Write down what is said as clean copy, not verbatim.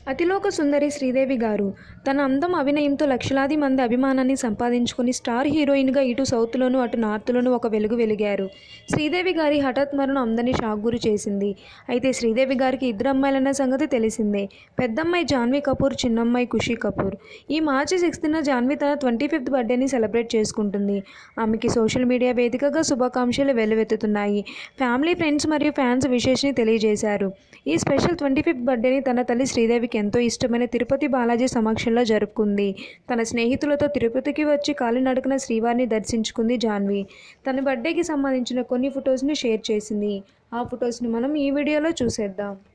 అతిలోక సుందరి శ్రీదేవి గారు తన అందం అభినయంతో లక్షలాది మంది అభిమానాన్ని సంపాదించుకుని స్టార్ హీరోయిన్గా ఇటు సౌత్లోనూ అటు నార్త్లోనూ ఒక వెలుగు వెలిగారు. శ్రీదేవి గారి హఠాత్ మరణం అందరినీ షాక్ గురి చేసింది. అయితే శ్రీదేవి గారికి ఇద్దరు అమ్మాయిలన్న సంగతి తెలిసిందే. పెద్దమ్మాయి జాన్వీ కపూర్, చిన్నమ్మాయి ఖుషీ కపూర్. ఈ మార్చి 6న జాన్వీ తన 25th బర్త్డేని సెలబ్రేట్ చేసుకుంటుంది. ఆమెకి సోషల్ మీడియా వేదికగా శుభాకాంక్షలు వెల్లువెత్తుతున్నాయి. ఫ్యామిలీ, ఫ్రెండ్స్ మరియు ఫ్యాన్స్ విషెస్ని తెలియజేశారు. ఈ స్పెషల్ 25th బర్త్డేని తన తల్లి శ్రీదేవికి ఎంతో ఇష్టమైన తిరుపతి బాలాజీ సమక్షంలో జరుపుకుంది. తన స్నేహితులతో తిరుపతికి వచ్చి కాలినడకన శ్రీవారిని దర్శించుకుంది జాన్వీ. తన బర్త్డేకి సంబంధించిన కొన్ని ఫొటోస్ని షేర్ చేసింది. ఆ ఫొటోస్ని మనం ఈ వీడియోలో చూసేద్దాం.